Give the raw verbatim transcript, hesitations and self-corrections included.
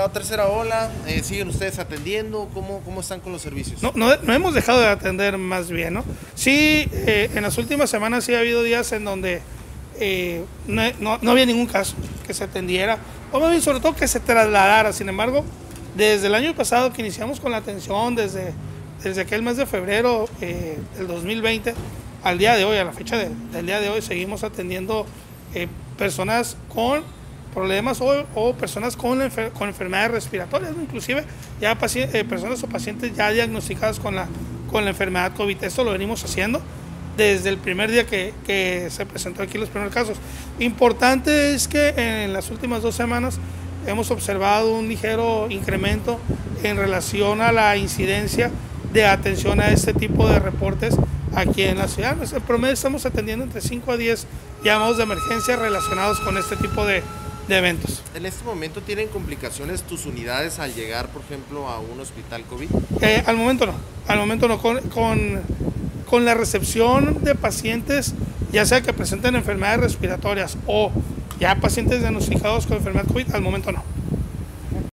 la tercera ola, eh, ¿siguen ustedes atendiendo? ¿Cómo, cómo están con los servicios? No, no, no hemos dejado de atender más bien, ¿no? Sí, eh, en las últimas semanas sí ha habido días en donde eh, no, no, no había ningún caso que se atendiera, o más bien sobre todo que se trasladara. Sin embargo, desde el año pasado que iniciamos con la atención, desde, desde aquel mes de febrero eh, del dos mil veinte, al día de hoy, a la fecha de, del día de hoy, seguimos atendiendo eh, personas con problemas o, o personas con, enfer con enfermedades respiratorias, ¿no? Inclusive ya eh, personas o pacientes ya diagnosticadas con la, con la enfermedad COVID. Esto lo venimos haciendo desde el primer día que, que se presentó aquí los primeros casos. Importante es que en las últimas dos semanas hemos observado un ligero incremento en relación a la incidencia de atención a este tipo de reportes aquí en la ciudad. En promedio estamos atendiendo entre cinco a diez llamados de emergencia relacionados con este tipo de, de eventos. ¿En este momento tienen complicaciones tus unidades al llegar, por ejemplo, a un hospital COVID? Eh, al momento no, al momento no. Con, con, con la recepción de pacientes, ya sea que presenten enfermedades respiratorias o ya pacientes diagnosticados con enfermedad COVID, al momento no.